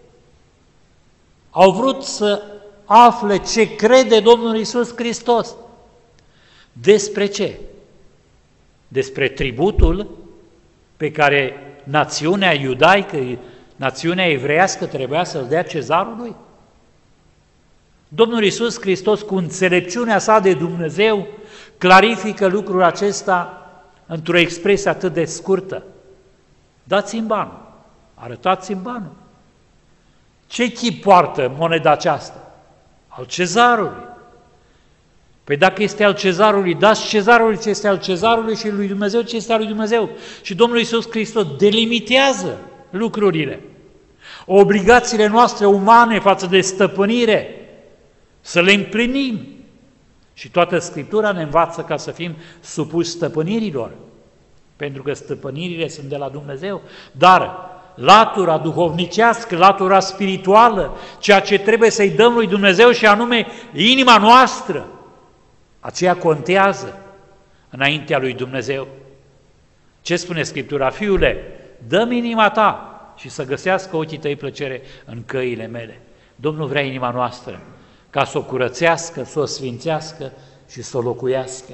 Au vrut să afle ce crede Domnul Iisus Hristos. Despre ce? Despre tributul pe care națiunea iudaică, națiunea evreiască trebuia să-l dea cezarului? Domnul Iisus Hristos, cu înțelepciunea sa de Dumnezeu, clarifică lucrul acesta într-o expresie atât de scurtă. Dați-mi banul, arătați-mi banul. Ce chip poartă moneda aceasta? Al cezarului. Păi dacă este al cezarului, dați cezarului ce este al cezarului și lui Dumnezeu ce este al lui Dumnezeu. Și Domnul Iisus Hristos delimitează lucrurile. Obligațiile noastre umane față de stăpânire, să le împlinim. Și toată Scriptura ne învață ca să fim supuși stăpânirilor, pentru că stăpânirile sunt de la Dumnezeu. Dar latura duhovnicească, latura spirituală, ceea ce trebuie să-i dăm lui Dumnezeu și anume inima noastră, aceea contează înaintea lui Dumnezeu. Ce spune Scriptura? Fiule, dă-mi inima ta și să găsească ochii tăi plăcere în căile mele. Domnul vrea inima noastră ca să o curățească, să o sfințească și să o locuiască.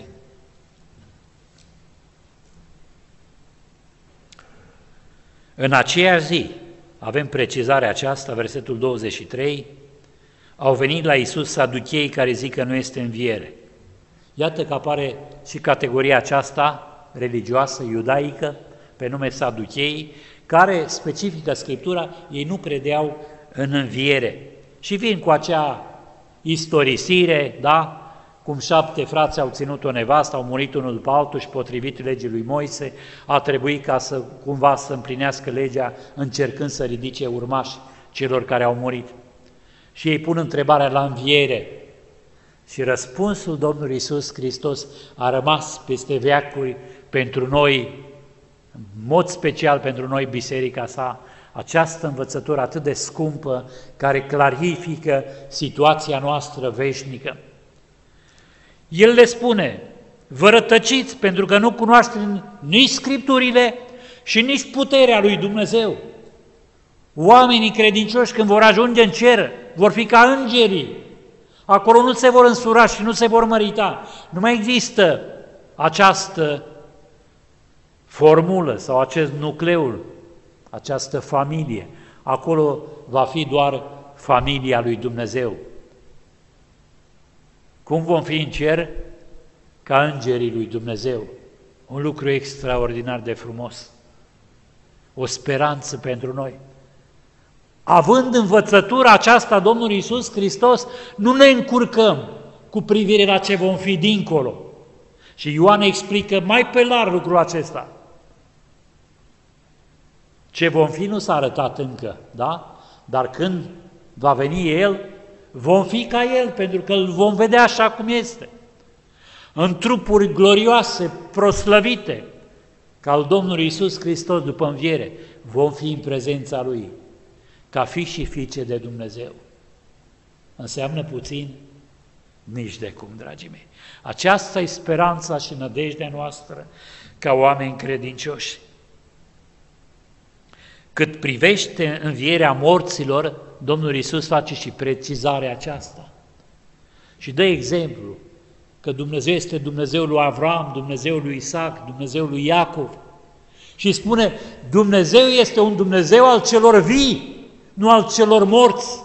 În aceea zi, avem precizarea aceasta, versetul douăzeci și trei, au venit la Iisus saducheii care zic că nu este înviere. Iată că apare și categoria aceasta religioasă, iudaică, pe nume saducheii, care specifică Scriptura, ei nu credeau în înviere. Și vin cu acea istorisire, da? Cum șapte frați au ținut o nevastă, au murit unul după altul și potrivit legii lui Moise, a trebuit ca să cumva să împlinească legea încercând să ridice urmași celor care au murit. Și ei pun întrebarea la înviere. Și răspunsul Domnului Iisus Hristos a rămas peste veacuri pentru noi, în mod special pentru noi, biserica sa, această învățătură atât de scumpă, care clarifică situația noastră veșnică. El le spune, vă rătăciți pentru că nu cunoașteți nici Scripturile și nici puterea lui Dumnezeu. Oamenii credincioși, când vor ajunge în cer, vor fi ca îngerii. Acolo nu se vor însura și nu se vor mărita. Nu mai există această formulă sau acest nucleul, această familie. Acolo va fi doar familia lui Dumnezeu. Cum vom fi în cer? Ca îngerii lui Dumnezeu. Un lucru extraordinar de frumos. O speranță pentru noi. Având învățătura aceasta Domnului Iisus Hristos, nu ne încurcăm cu privire la ce vom fi dincolo. Și Ioan explică mai pe larg lucrul acesta. Ce vom fi nu s-a arătat încă, da? Dar când va veni El, vom fi ca El, pentru că îl vom vedea așa cum este. În trupuri glorioase, proslăvite, ca al Domnului Iisus Hristos după înviere, vom fi în prezența Lui, ca fi și fiice de Dumnezeu. Înseamnă puțin? Nici de cum, dragii mei. Aceasta e speranța și nădejdea noastră ca oameni credincioși. Cât privește învierea morților, Domnul Iisus face și precizarea aceasta. Și dă exemplu că Dumnezeu este Dumnezeul lui Avram, Dumnezeul lui Isaac, Dumnezeul lui Iacov. Și spune, Dumnezeu este un Dumnezeu al celor vii, nu al celor morți.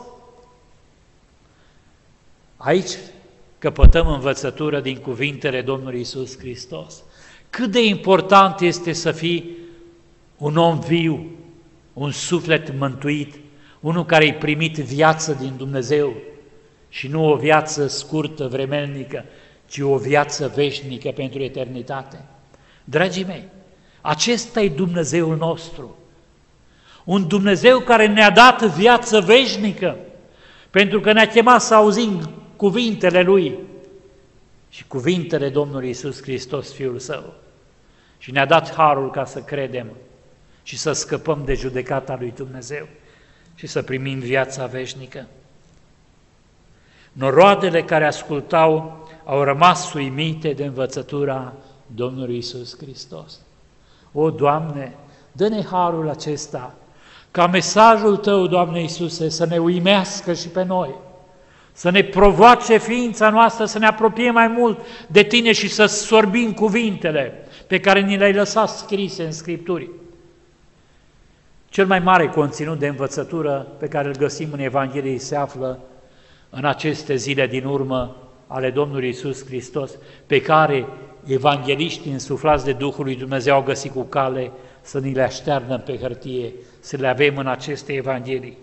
Aici căpătăm învățătură din cuvintele Domnului Iisus Hristos. Cât de important este să fii un om viu, un suflet mântuit, unul care ai primit viață din Dumnezeu și nu o viață scurtă, vremelnică, ci o viață veșnică pentru eternitate. Dragii mei, acesta e Dumnezeul nostru. Un Dumnezeu care ne-a dat viață veșnică, pentru că ne-a chemat să auzim cuvintele Lui și cuvintele Domnului Iisus Hristos, Fiul Său. Și ne-a dat harul ca să credem și să scăpăm de judecata lui Dumnezeu și să primim viața veșnică. Noroadele care ascultau au rămas uimite de învățătura Domnului Iisus Hristos. O, Doamne, dă-ne harul acesta, ca mesajul Tău, Doamne Iisuse, să ne uimească și pe noi, să ne provoace ființa noastră, să ne apropie mai mult de Tine și să sorbim cuvintele pe care ni le-ai lăsat scrise în Scripturi. Cel mai mare conținut de învățătură pe care îl găsim în Evanghelie se află în aceste zile din urmă ale Domnului Iisus Hristos, pe care evangheliștii însuflați de Duhul lui Dumnezeu au găsit cu cale să ni le aștearnă pe hârtie, să le avem în aceste evanghelii.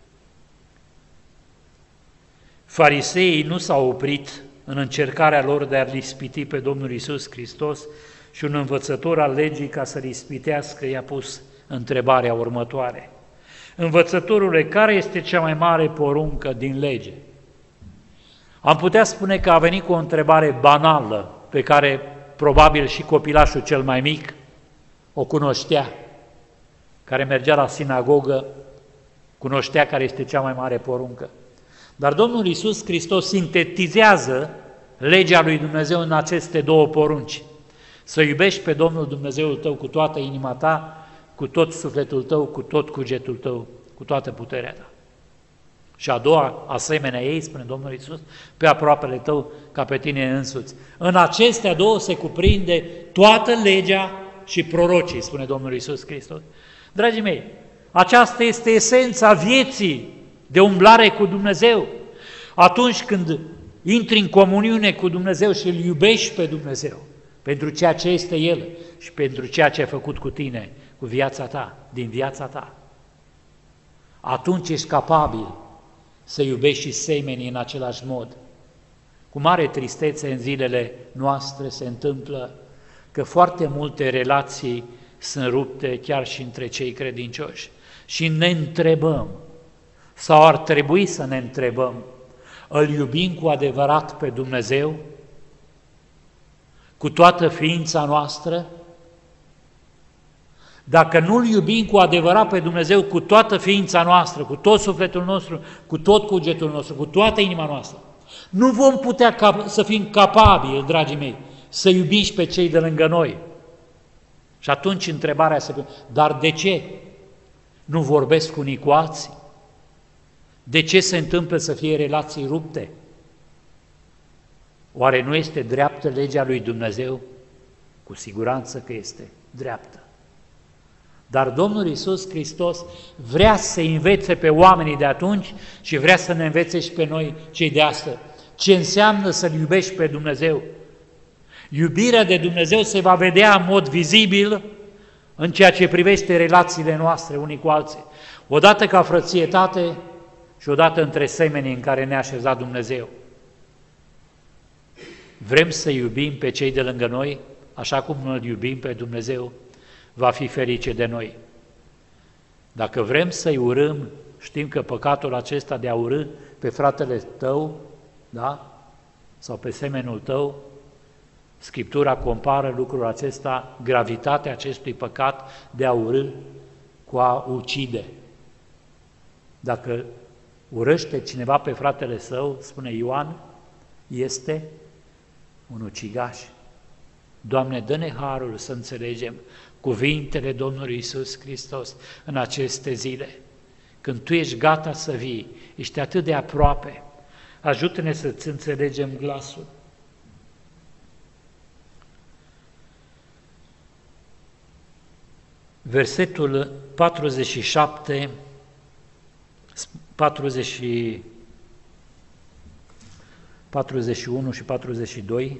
Fariseii nu s-au oprit în încercarea lor de a-L ispiti pe Domnul Iisus Hristos și un învățător al legii, ca să-L ispitească, i-a pus întrebarea următoare. Învățătorule, care este cea mai mare poruncă din lege? Am putea spune că a venit cu o întrebare banală, pe care probabil și copilașul cel mai mic o cunoștea, care mergea la sinagogă, cunoștea care este cea mai mare poruncă. Dar Domnul Iisus Hristos sintetizează legea lui Dumnezeu în aceste două porunci. Să iubești pe Domnul Dumnezeul tău cu toată inima ta, cu tot sufletul tău, cu tot cugetul tău, cu toată puterea ta. Și a doua, asemenea ei, spune Domnul Iisus, pe aproapele tău ca pe tine însuți. În acestea două se cuprinde toată legea și prorocii, spune Domnul Iisus Hristos. Dragii mei, aceasta este esența vieții de umblare cu Dumnezeu. Atunci când intri în comuniune cu Dumnezeu și îl iubești pe Dumnezeu pentru ceea ce este El și pentru ceea ce a făcut cu tine, cu viața ta, din viața ta, atunci ești capabil să iubești și semenii în același mod. Cu mare tristețe în zilele noastre se întâmplă că foarte multe relații sunt rupte chiar și între cei credincioși. Și ne întrebăm, Sau ar trebui să ne întrebăm, îl iubim cu adevărat pe Dumnezeu? Cu toată ființa noastră? Dacă nu-L iubim cu adevărat pe Dumnezeu, cu toată ființa noastră, cu tot sufletul nostru, cu tot cugetul nostru, cu toată inima noastră, nu vom putea cap- să fim capabili, dragii mei, să iubim și pe cei de lângă noi. Și atunci întrebarea se pune, dar de ce nu vorbesc unii cu alții? De ce se întâmplă să fie relații rupte? Oare nu este dreaptă legea lui Dumnezeu? Cu siguranță că este dreaptă. Dar Domnul Iisus Hristos vrea să învețe pe oamenii de atunci și vrea să ne învețe și pe noi cei de astăzi. Ce înseamnă să-L iubești pe Dumnezeu? Iubirea de Dumnezeu se va vedea în mod vizibil în ceea ce privește relațiile noastre unii cu alții. Odată ca frățietate și odată între semenii în care ne-a așezat Dumnezeu. Vrem să iubim pe cei de lângă noi, așa cum îl iubim pe Dumnezeu, va fi ferice de noi. Dacă vrem să-i urâm, știm că păcatul acesta de a urâ pe fratele tău, da? Sau pe semenul tău, Scriptura compară lucrul acesta, gravitatea acestui păcat de a urâ cu a ucide. Dacă urăște cineva pe fratele său, spune Ioan, este un ucigaș. Doamne, dă-ne harul să înțelegem cuvintele Domnului Iisus Hristos în aceste zile. Când Tu ești gata să vii, ești atât de aproape, ajută-ne să-ți înțelegem glasul. Versetul patruzeci și șapte, patruzeci, patruzeci și unu și patruzeci și doi,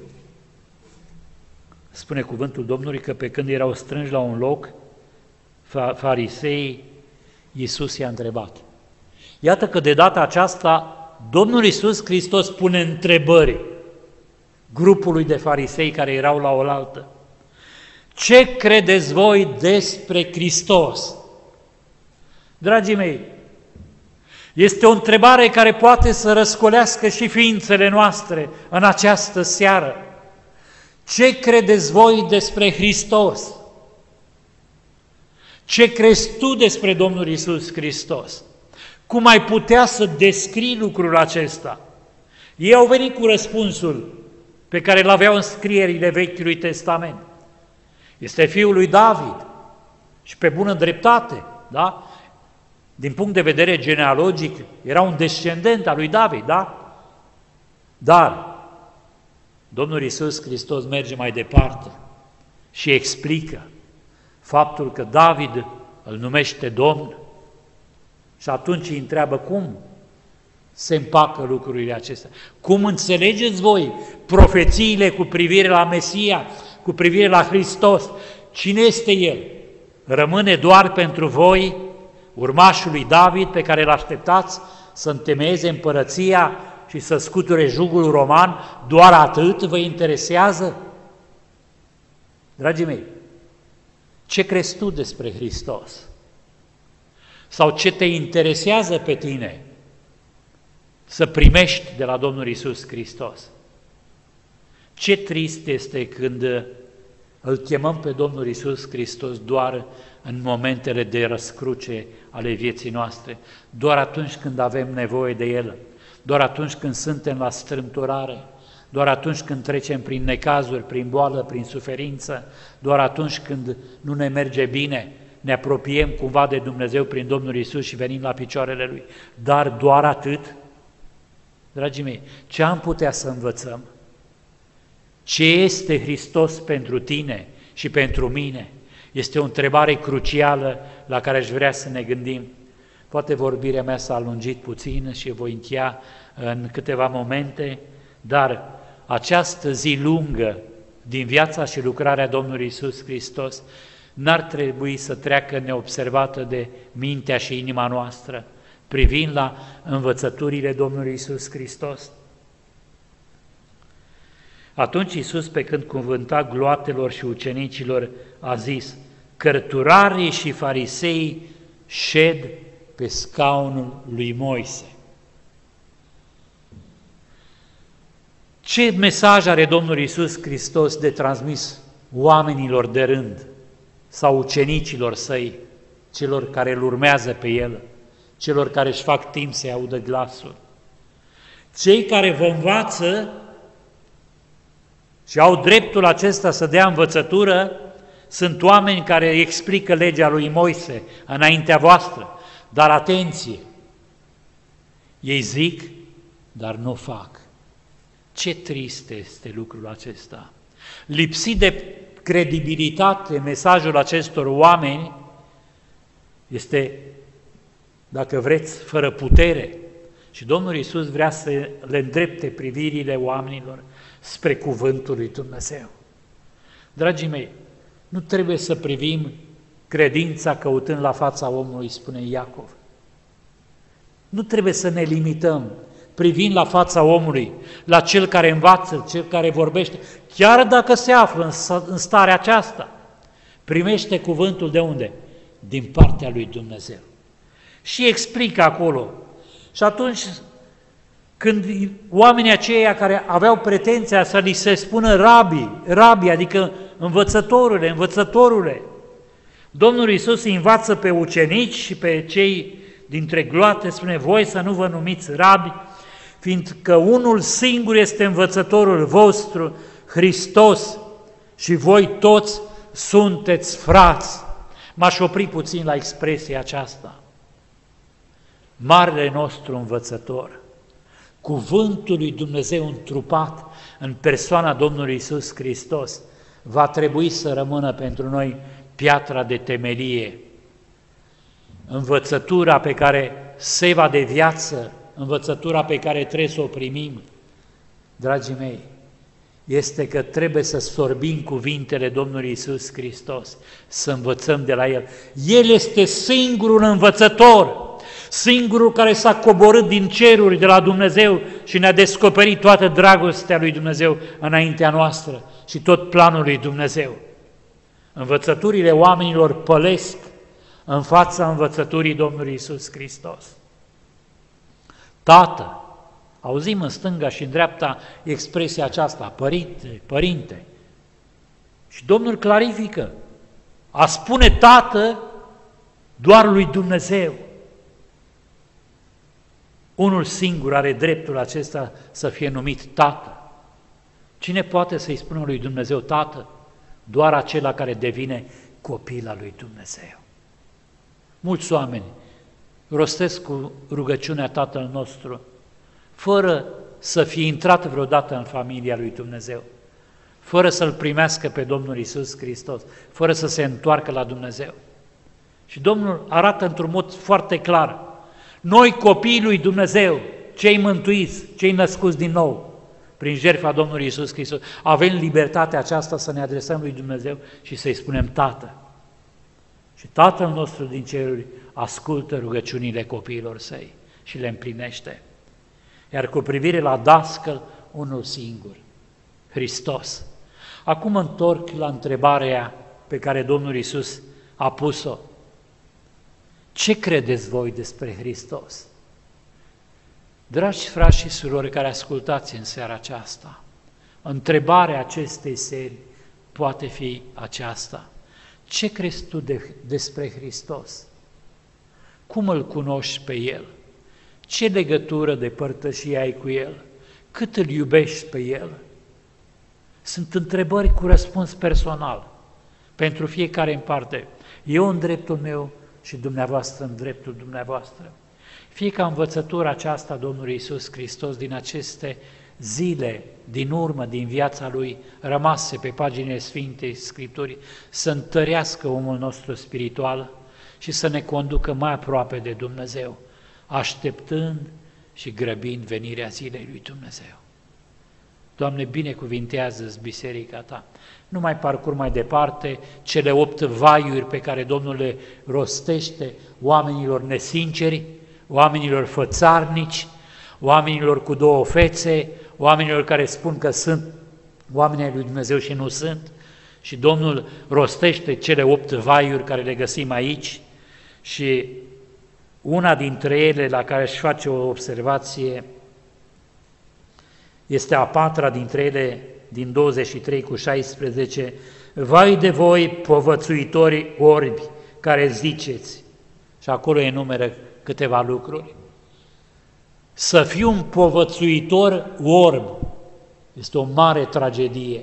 spune cuvântul Domnului că pe când erau strânși la un loc, farisei, Iisus i-a întrebat. Iată că de data aceasta Domnul Iisus Hristos pune întrebări grupului de farisei care erau la oaltă. Ce credeți voi despre Hristos? Dragii mei, este o întrebare care poate să răscolească și ființele noastre în această seară. Ce credeți voi despre Hristos? Ce crezi tu despre Domnul Iisus Hristos? Cum ai putea să descrii lucrul acesta? Ei au venit cu răspunsul pe care îl aveau în scrierile Vechiului Testament. Este fiul lui David și pe bună dreptate, da? Din punct de vedere genealogic, era un descendent al lui David, da? Dar Domnul Iisus Hristos merge mai departe și explică faptul că David îl numește Domn și atunci îi întreabă cum se împacă lucrurile acestea. Cum înțelegeți voi profețiile cu privire la Mesia, cu privire la Hristos? Cine este El? Rămâne doar pentru voi, urmașul lui David, pe care îl așteptați să întemeieze împărăția și să scuture jugul roman, doar atât vă interesează? Dragii mei, ce crezi tu despre Hristos? Sau ce te interesează pe tine să primești de la Domnul Iisus Hristos? Ce trist este când îl chemăm pe Domnul Iisus Hristos doar în momentele de răscruce ale vieții noastre, doar atunci când avem nevoie de El, doar atunci când suntem la strâmtorare, doar atunci când trecem prin necazuri, prin boală, prin suferință, doar atunci când nu ne merge bine, ne apropiem cumva de Dumnezeu prin Domnul Iisus și venim la picioarele Lui. Dar doar atât? Dragii mei, ce am putea să învățăm? Ce este Hristos pentru tine și pentru mine? Este o întrebare crucială la care aș vrea să ne gândim. Poate vorbirea mea s-a lungit puțin și voi încheia în câteva momente, dar această zi lungă din viața și lucrarea Domnului Iisus Hristos n-ar trebui să treacă neobservată de mintea și inima noastră, privind la învățăturile Domnului Iisus Hristos. Atunci Iisus, pe când cuvânta gloatelor și ucenicilor, a zis: cărturarii și farisei șed pe scaunul lui Moise. Ce mesaj are Domnul Iisus Hristos de transmis oamenilor de rând sau ucenicilor săi, celor care îl urmează pe El, celor care își fac timp să-i audă glasul? Cei care vă învață și au dreptul acesta să dea învățătură sunt oameni care explică legea lui Moise înaintea voastră, dar atenție, ei zic, dar nu fac. Ce trist este lucrul acesta! Lipsit de credibilitate, mesajul acestor oameni este, dacă vreți, fără putere. Și Domnul Iisus vrea să le îndrepte privirile oamenilor spre cuvântul lui Dumnezeu. Dragii mei, nu trebuie să privim credința căutând la fața omului, spune Iacov. Nu trebuie să ne limităm privind la fața omului, la cel care învață, cel care vorbește, chiar dacă se află în starea aceasta, primește cuvântul de unde? Din partea lui Dumnezeu. Și explică acolo. Și atunci, când oamenii aceia care aveau pretenția să li se spună rabi, rabi, adică învățătorule, învățătorule, Domnul Iisus îi învață pe ucenici și pe cei dintre gloate, spune, voi să nu vă numiți rabi, fiindcă unul singur este învățătorul vostru, Hristos, și voi toți sunteți frați. M-aș opri puțin la expresia aceasta. Marele nostru învățător, cuvântul lui Dumnezeu întrupat în persoana Domnului Iisus Hristos, va trebui să rămână pentru noi piatra de temelie, învățătura pe care seva de viață, învățătura pe care trebuie să o primim, dragii mei, este că trebuie să sorbim cuvintele Domnului Iisus Hristos, să învățăm de la El. El este singurul învățător, singurul care s-a coborât din ceruri de la Dumnezeu și ne-a descoperit toată dragostea lui Dumnezeu înaintea noastră și tot planul lui Dumnezeu. Învățăturile oamenilor pălesc în fața învățăturii Domnului Iisus Hristos. Tată, auzim în stânga și în dreapta expresia aceasta, părinte, părinte. Și Domnul clarifică, a spune tată doar lui Dumnezeu. Unul singur are dreptul acesta să fie numit tată. Cine poate să-i spună lui Dumnezeu tată? Doar acela care devine copil al lui Dumnezeu. Mulți oameni rostesc cu rugăciunea Tatăl nostru, fără să fie intrat vreodată în familia lui Dumnezeu, fără să-L primească pe Domnul Iisus Hristos, fără să se întoarcă la Dumnezeu. Și Domnul arată într-un mod foarte clar, noi copiii lui Dumnezeu, cei mântuiți, cei născuți din nou, prin jertfa Domnului Iisus Hristos, avem libertatea aceasta să ne adresăm lui Dumnezeu și să-i spunem Tată. Și Tatăl nostru din ceruri ascultă rugăciunile copiilor săi și le împlinește. Iar cu privire la dascăl, unul singur, Hristos. Acum întorc la întrebarea pe care Domnul Iisus a pus-o. Ce credeți voi despre Hristos? Dragi frați și surori care ascultați în seara aceasta, întrebarea acestei serii poate fi aceasta. Ce crezi tu de, despre Hristos? Cum îl cunoști pe El? Ce legătură de părtășie ai cu El? Cât îl iubești pe El? Sunt întrebări cu răspuns personal pentru fiecare în parte. Eu în dreptul meu și dumneavoastră în dreptul dumneavoastră. Fie ca învățătura aceasta Domnului Iisus Hristos din aceste zile din urmă, din viața Lui, rămase pe paginile Sfintei Scripturii, să întărească omul nostru spiritual și să ne conducă mai aproape de Dumnezeu, așteptând și grăbind venirea zilei lui Dumnezeu. Doamne, binecuvintează-ți biserica Ta. Nu mai parcur mai departe cele opt vaiuri pe care Domnul le rostește oamenilor nesinceri, oamenilor fățarnici, oamenilor cu două fețe, oamenilor care spun că sunt oameni ai lui Dumnezeu și nu sunt, și Domnul rostește cele opt vaiuri care le găsim aici și Una dintre ele la care își face o observație este a patra dintre ele, din douăzeci și trei cu șaisprezece, vai de voi, povățuitori orbi, care ziceți, și acolo enumeră câteva lucruri. Să fiu un povățuitor orb este o mare tragedie.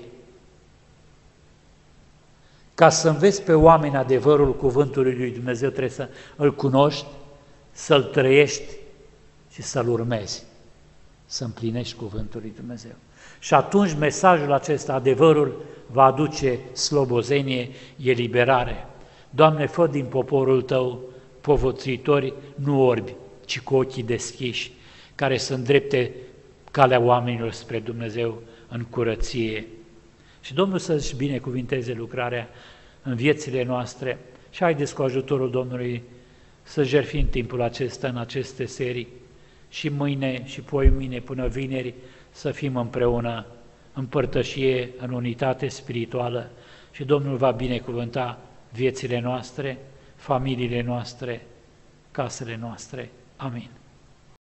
Ca să înveți pe oameni adevărul cuvântului lui Dumnezeu, trebuie să îl cunoști, să-l trăiești și să-l urmezi, să împlinești cuvântul lui Dumnezeu. Și atunci mesajul acesta, adevărul, va aduce slobozenie, eliberare. Doamne, fă din poporul Tău povățuitori, nu orbi, ci cu ochii deschiși, care să îndrepte calea oamenilor spre Dumnezeu în curăție. Și Domnul să-și binecuvinteze lucrarea în viețile noastre și haideți cu ajutorul Domnului să jertfim timpul acesta în aceste serii și mâine și poimâine până vineri să fim împreună în părtășie, în unitate spirituală și Domnul va binecuvânta viețile noastre, familiile noastre, casele noastre. Amin.